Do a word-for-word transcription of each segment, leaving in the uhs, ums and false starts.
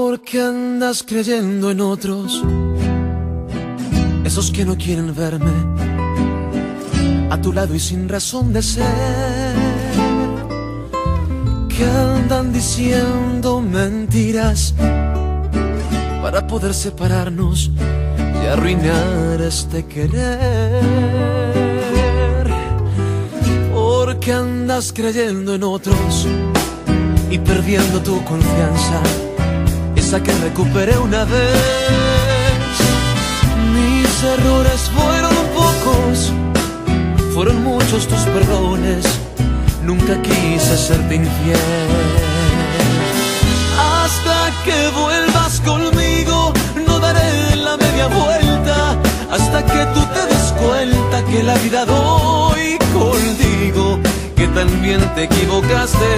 qué andas creyendo en otros? Esos que no quieren verme a tu lado y sin razón de ser, que andan diciendo mentiras para poder separarnos y arruinar este querer. ¿Por qué andas creyendo en otros y perdiendo tu confianza, esa que recuperé una vez? Mis errores fueron pocos, fueron muchos tus perdones, nunca quise serte infiel. Hasta que vuelvas conmigo no daré la media vuelta, hasta que tú te des cuenta que la vida doy contigo, que también te equivocaste,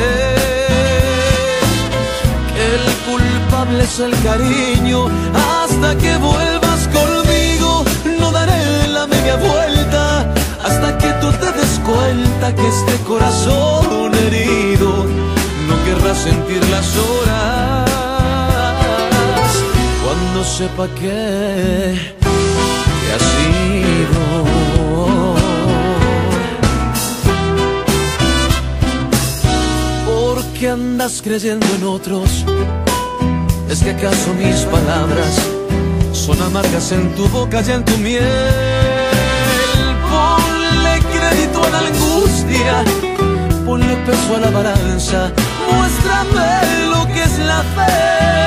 que el culpable es el cariño. Hasta que vuelvas conmigo no daré la media vuelta, hasta que tú te des cuenta que este corazón herido no querrá sentir las horas cuando sepa que te has ido. ¿Por qué andas creyendo en otros? ¿Es que acaso mis palabras son amargas en tu boca y en tu miel? Ponle crédito a la angustia, ponle peso a la balanza, muéstrame lo que es la fe.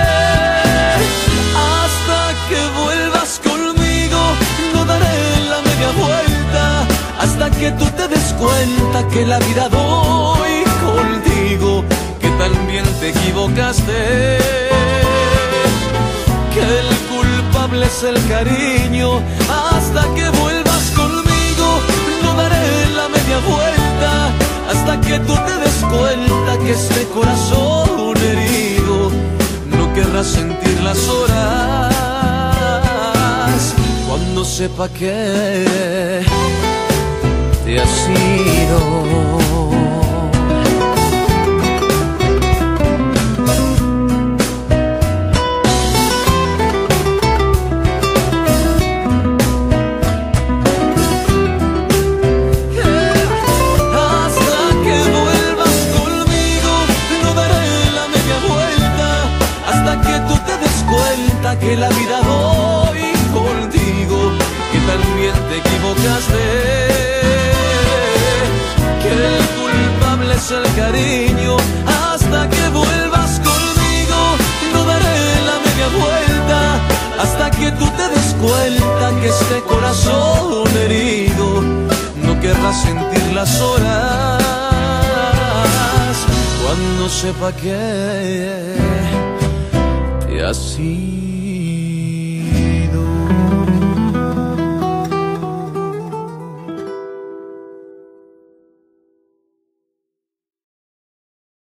Hasta que vuelvas conmigo no daré la media vuelta, hasta que tú te des cuenta que la vida doy contigo, que también te equivocaste, que el culpable es el cariño. Hasta que vuelvas conmigo no daré la media vuelta, hasta que tú te des cuenta que este corazón herido no querrá sentir las horas cuando sepa que te has ido. Que la vida doy contigo, que también te equivocaste, que el culpable es el cariño. Hasta que vuelvas conmigo no daré la media vuelta, hasta que tú te des cuenta que este corazón herido no querrá sentir las horas cuando sepa que te has ido.